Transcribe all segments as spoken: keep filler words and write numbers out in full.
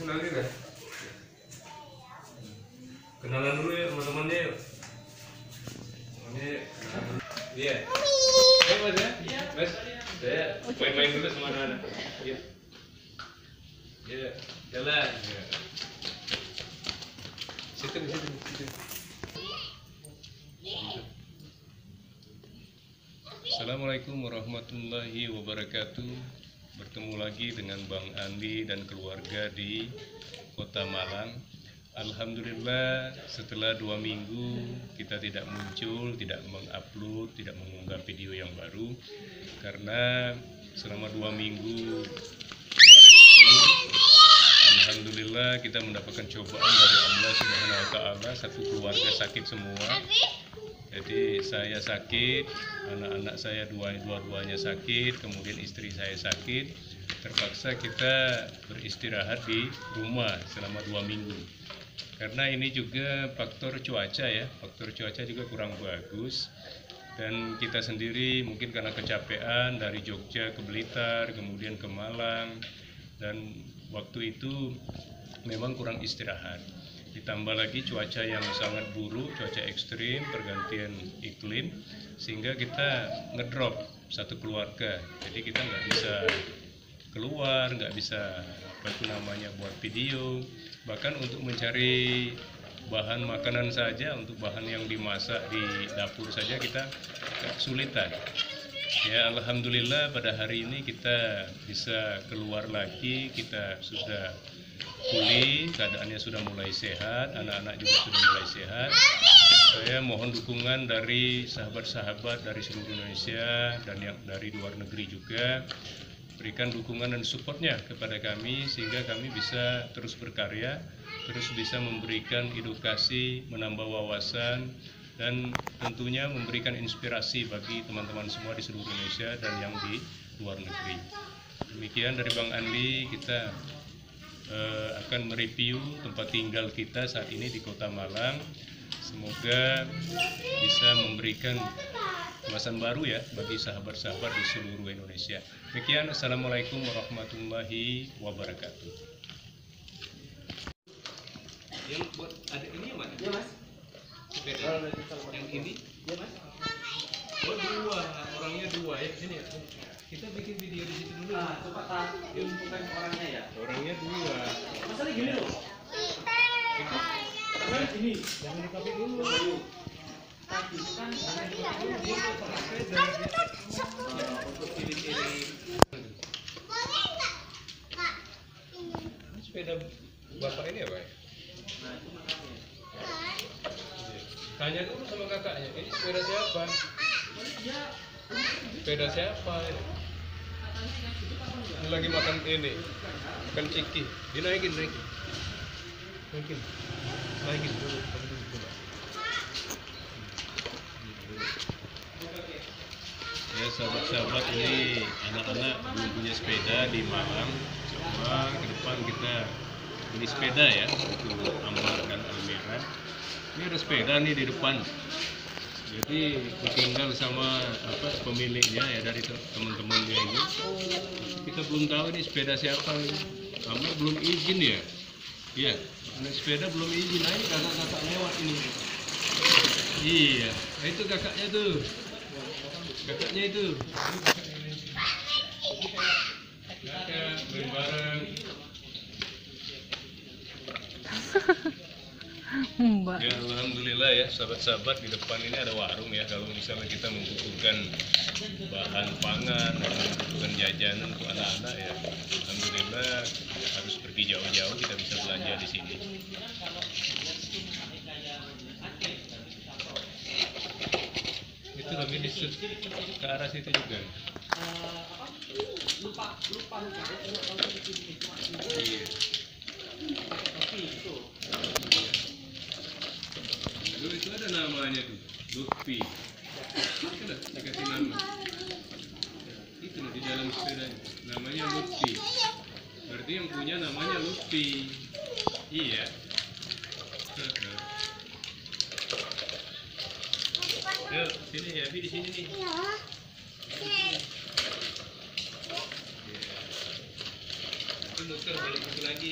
kenalin ya. Kenalan dulu ya teman-temannya yuk. Temannya kenalan dulu. Iya. Ayo mas ya. Iya. Mas, saya main-main dulu sama anak-anak. Iya. Iya. Jalan. Ya. Situ, situ, situ. Assalamualaikum warahmatullahi wabarakatuh. Bertemu lagi dengan Bang Andi dan keluarga di Kota Malang. Alhamdulillah setelah dua minggu kita tidak muncul, tidak mengupload, tidak mengunggah video yang baru. Karena selama dua minggu kemarin itu alhamdulillah kita mendapatkan cobaan dari Allah Subhanahu wa Ta'ala. Satu keluarga sakit semua. Jadi saya sakit, anak-anak saya dua, dua-duanya sakit, kemudian istri saya sakit. Terpaksa kita beristirahat di rumah selama dua minggu. Karena ini juga faktor cuaca ya, faktor cuaca juga kurang bagus. Dan kita sendiri mungkin karena kecapean dari Jogja ke Blitar, kemudian ke Malang. Dan waktu itu memang kurang istirahat. Ditambah lagi cuaca yang sangat buruk, cuaca ekstrim, pergantian iklim, sehingga kita ngedrop satu keluarga. Jadi kita nggak bisa keluar, nggak bisa apa itu namanya buat video, bahkan untuk mencari bahan makanan saja, untuk bahan yang dimasak di dapur saja kita kesulitan. Ya alhamdulillah pada hari ini kita bisa keluar lagi, kita sudah pulih, keadaannya sudah mulai sehat, anak-anak juga sudah mulai sehat. Saya mohon dukungan dari sahabat-sahabat dari seluruh Indonesia dan yang dari luar negeri juga, berikan dukungan dan supportnya kepada kami sehingga kami bisa terus berkarya, terus bisa memberikan edukasi, menambah wawasan, dan tentunya memberikan inspirasi bagi teman-teman semua di seluruh Indonesia dan yang di luar negeri. Demikian dari Bang Andi, kita Uh, akan mereview tempat tinggal kita saat ini di Kota Malang. Semoga bisa memberikan wawasan baru ya bagi sahabat-sahabat di seluruh Indonesia. Demikian, assalamualaikum warahmatullahi wabarakatuh. Yang buat ada ini ya mas? Ya mas. Sepeda. Yang ini? Ya mas. Oh dua, orangnya dua ya ini ya. Kita bikin video di situ dulu. Nah, coba tak bukan orangnya ya. Orangnya dua. Masalahnya gini loh. Kita ini jangan dipakai dulu. Tapi kan jangan dipakai dulu dia pakai sepeda. Untuk pilih-pilih. Boleh enggak? Kak. Ini sepeda bapak ini ya, Pak? Nah, itu makanya. Tanya dulu sama kakaknya, ini sepeda siapa? Sepeda siapa ini? Ini lagi makan ini, makan ciki. Dinaikin, naikin, naikin, naikin dulu, kamu dulu coba. Ya sahabat-sahabat, ini anak-anak belum punya sepeda di Malang. Coba ke depan kita beli sepeda ya untuk Amar dan Almira. Ini ada sepeda nih di depan. Jadi ditinggal sama apa pemiliknya ya dari teman-temannya ini. Kita belum tahu ini sepeda siapa ini. Kami belum izin ya. Iya, naik sepeda belum izin. Nah ini kakak-kakak lewat ini. Iya, nah, itu kakaknya tuh. Kakaknya itu. Kakak bareng-bareng. Mbak. Ya alhamdulillah ya sahabat-sahabat, di depan ini ada warung ya. Kalau misalnya kita membutuhkan bahan pangan, membutuhkan jajanan untuk anak-anak ya, alhamdulillah harus pergi jauh-jauh kita bisa belanja di sini. Itu lebih di ke arah situ juga. Iya. Aduh, itu ada namanya tuh, Lutfi. Itu dah dikasih nama. Itu di dalam sepeda namanya Lutfi. Berarti yang punya namanya Lutfi. Iya. Yuk, sini ya, Bi di sini nih. Itu muter balik itu lagi.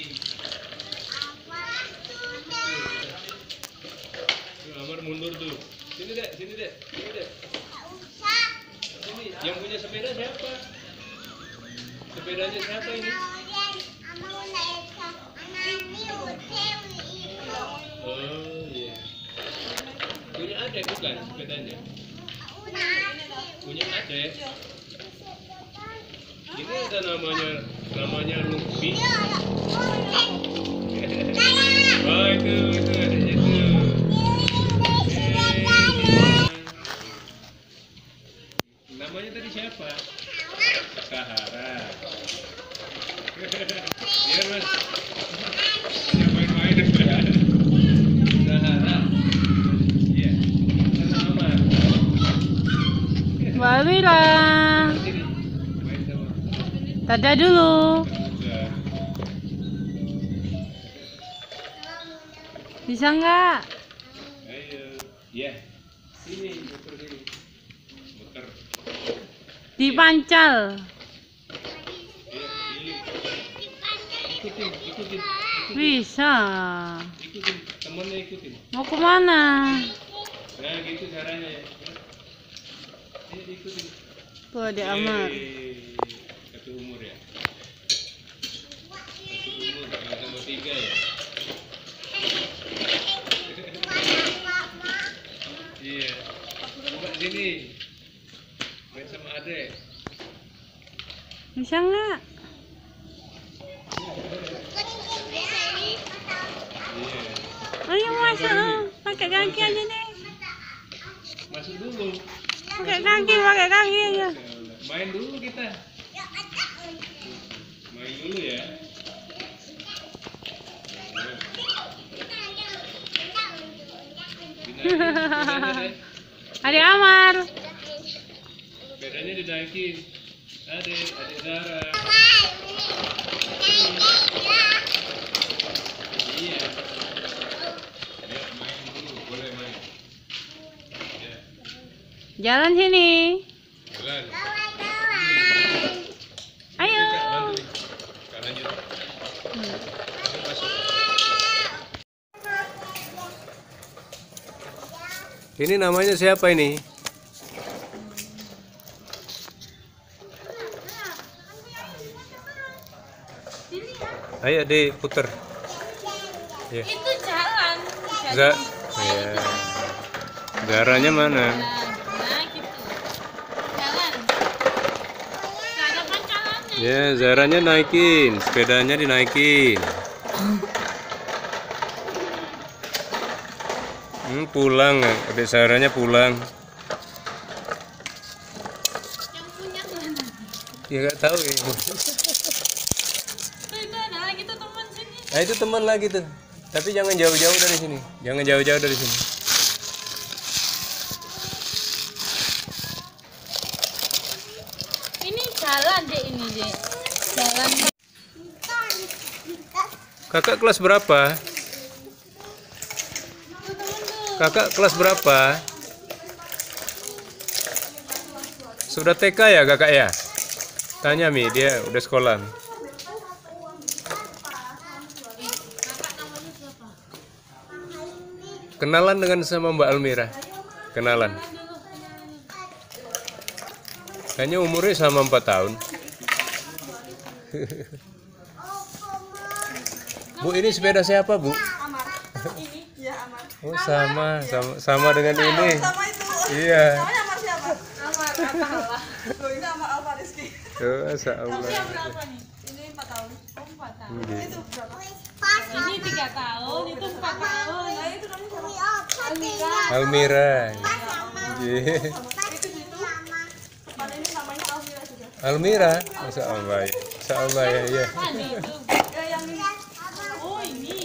Tuh, Amar mundur tuh. Sini dek, sini dek, sini dek. Sini, yang punya sepeda siapa? Sepedanya siapa ini? Oh iya. Punya adek bukan sepedanya? Punya adek. Ini ada namanya namanya Luffy. Oh itu itu adeknya tuh. Namanya tadi siapa? Sahara. Iya mas. Jangan main-main. Sahara. Iya. Sama. Walwila. Dadah dulu. Bisa nggak? Ayo. Iya. Sini muter sini. Muter. Dipancal. Ikutin, ikutin, ikutin. Bisa. Ikutin, temennya ikutin. Mau kemana? Nah gitu caranya ya. Ini ikutin. Tuh ada Amar. Yeay. Satu umur ya. Satu umur, yang sama tiga ya. Iya. Coba sini. Main sama adek. Bisa nggak? Ayo masuk, pakai kaki aja deh. Masuk dulu. Pakai kaki, pakai kaki aja. Main dulu kita. Main dulu ya. Adik Amar. Sepedanya dinaikin. Adik, adik Zara. Iya. Ya, main dulu, boleh main. Ya, Jalan sini. jalan. Ayo. Kak, bantu nih. Kak, lanjut. Masuk, masuk. Ini namanya siapa ini? Ayo diputer. Ya. Itu jalan. Za, ya. Zaranya mana? Nah, gitu. Jalan. Nggak ada pancalannya. Ya, Zaranya naikin, sepedanya dinaikin. Hmm, pulang, adik Zaranya pulang. Yang punya mana? Ya nggak tahu ya. Tuh, itu ada lagi tuh teman sini. Nah itu teman lagi tuh. Tapi jangan jauh-jauh dari sini. Jangan jauh-jauh dari sini. Ini jalan deh ini deh. Jalan. Kakak kelas berapa? Kakak kelas berapa? Sudah T K ya kakak ya? Tanya Mi, dia udah sekolah. Mi. Kenalan dengan sama Mbak Almira. Kenalan. Kayaknya umurnya sama empat tahun. Bu, ini sepeda siapa, Bu? Amar. Ini ya Amar. Oh, sama, sama, sama dengan ini. Sama itu. Iya. Namanya Amar siapa? Amar. Loh, ini Amar Alfa Rizky. Oh, Masya Allah. Usia berapa nih? Ini empat tahun. Oh, empat tahun. Iya. Itu berapa? Ini tiga tahun, itu empat tahun. Nah, itu namanya siapa? Almira. Iya. Itu itu. Depan ini namanya Almira juga. Almira. Masya Allah. Masya Allah ya, ya. Tadi itu. Ya yang ini. Oh, ini.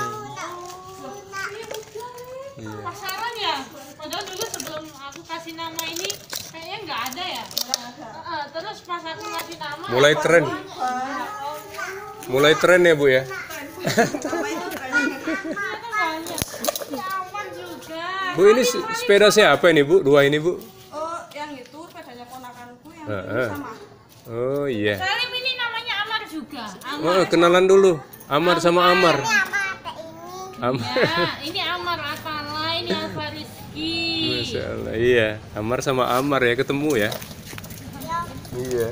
Iya. Pasaran ya? Padahal dulu sebelum aku kasih nama ini kayaknya nggak ada ya. Heeh, terus pas aku kasih nama Mulai tren. Mulai tren ya, Bu ya. Nama itu kayaknya. ternyata banyak. Aman juga. Bu, ini se- sepeda siapa ini, Bu? Dua ini, Bu? Oh, yang itu sepedanya ponakanku yang Heeh. ini sama. Oh, iya. Salim ini namanya Amar juga. Amar Oh, kenalan dulu. Amar sama Amar. Amar. Ya, ini Amar Atala, ini Alfa Rizky. Masya Allah, iya. Amar sama Amar ya ketemu ya. Iya.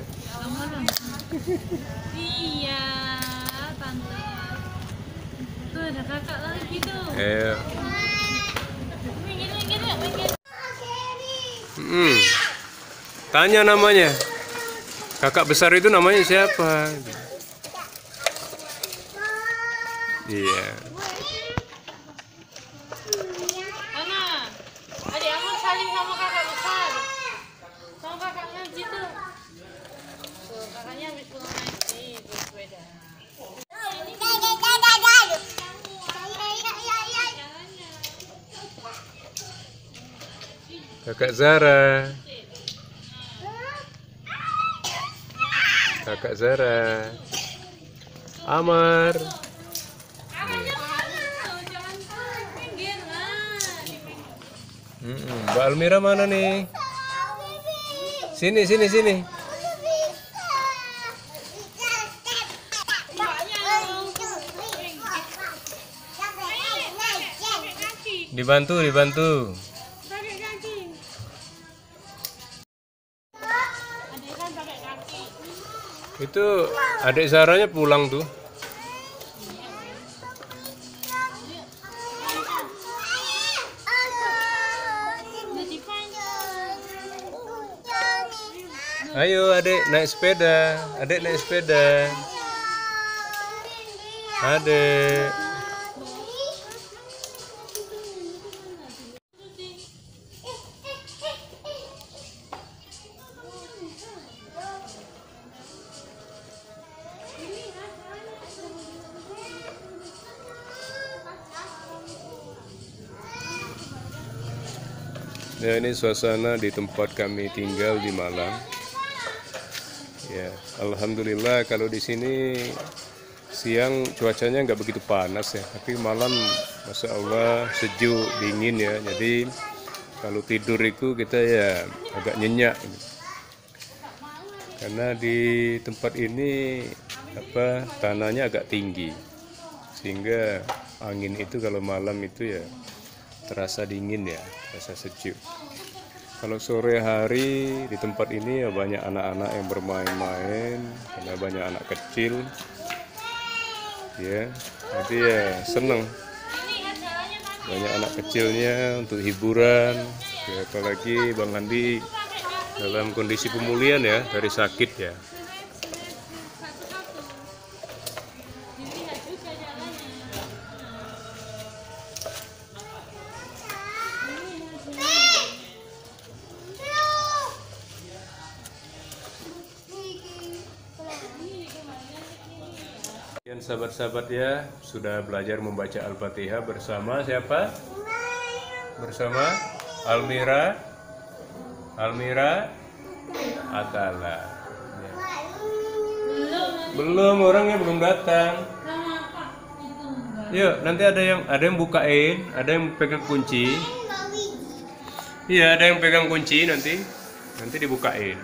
Iya, tante. Tuh ada kakak lagi tuh. Eh. Minggir, minggir, minggir. Hmm. Tanya namanya. Kakak besar itu namanya siapa? Iya. Ana, adik Amar saling sama kakak besar. Sama kakaknya di situ. Tuh, kakaknya habis pulang naik nih, bersepeda. Kakak Zara. Kakak Zara. Amar. Mm-mm. Mbak Almira mana nih? Sini, sini, sini. Dibantu, dibantu. Itu adik Zaranya pulang tuh. Ayo adik naik sepeda, adik naik sepeda. Adik. Ya, ini suasana di tempat kami tinggal di Malang. Ya, alhamdulillah kalau di sini siang cuacanya nggak begitu panas ya, tapi malam masya Allah sejuk dingin ya. Jadi kalau tidur itu kita ya agak nyenyak. Karena di tempat ini apa tanahnya agak tinggi, sehingga angin itu kalau malam itu ya terasa dingin ya, terasa sejuk. Kalau sore hari di tempat ini ya banyak anak-anak yang bermain-main, karena banyak anak kecil, ya. Jadi ya seneng. Banyak anak kecilnya untuk hiburan. Ya, apalagi Bang Andi dalam kondisi pemulihan ya dari sakit ya. Sahabat-sahabat ya, sudah belajar membaca Al-Fatihah bersama siapa? Bersama Almira Almira Atala ya. Belum, orangnya belum datang. Yuk, nanti ada yang ada yang bukain, ada yang pegang kunci. Iya, ada yang pegang kunci nanti. Nanti dibukain.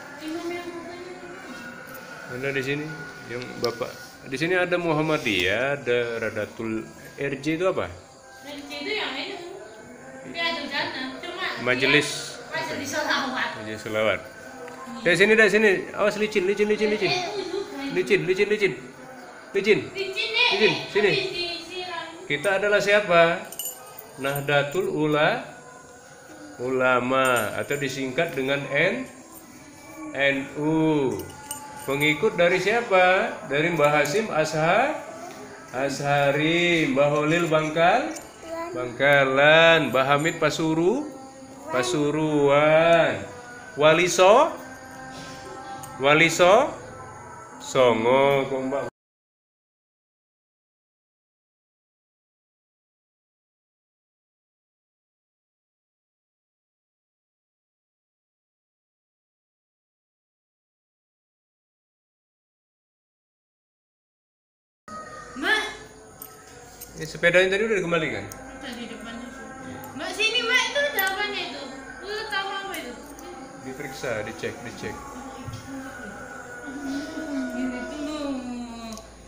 Ada di sini yang Bapak. Di sini ada Muhammadiyah, ada Radatul R J itu apa? R J itu yang itu. Dia ada jana, cuma Majelis. Majelis Selawat. Majelis Selawat. Dari sini, dari sini. Awas licin, licin, licin, licin. Licin, licin, licin. Licin. Licin, sini. Kita adalah siapa? Nahdlatul Ula Ulama atau disingkat dengan N N U. Pengikut dari siapa? Dari Mbah Hasim Ashar Ashari, Mbah Holil Bangkal Bangkalan, Mbah Hamid Pasuru Pasuruan, Waliso Waliso Songo Mbak. Mak, Ini sepedanya tadi udah dikembalikan? di depan itu. Mbak sini Mbak, itu ada apanya itu? Lu tahu apa itu? Diperiksa, dicek, dicek. Ini tuh.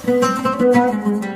Thank you.